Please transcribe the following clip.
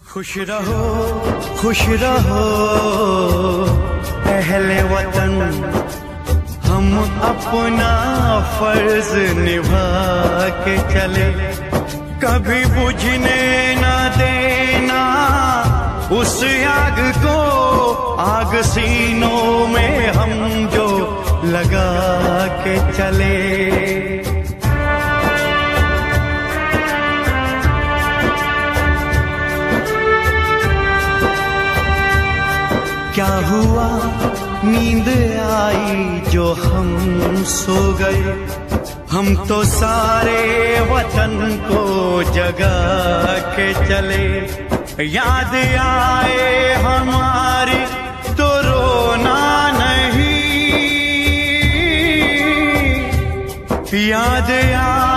खुश रहो अहले वतन, हम अपना फर्ज निभा के चले, कभी बुझने ना देना उस आग को, आग सीनों में हम जो लगा के चले। क्या हुआ नींद आई जो हम सो गए, हम तो सारे वतन को जगा के चले। याद आए हमारी तो रोना नहीं, याद आए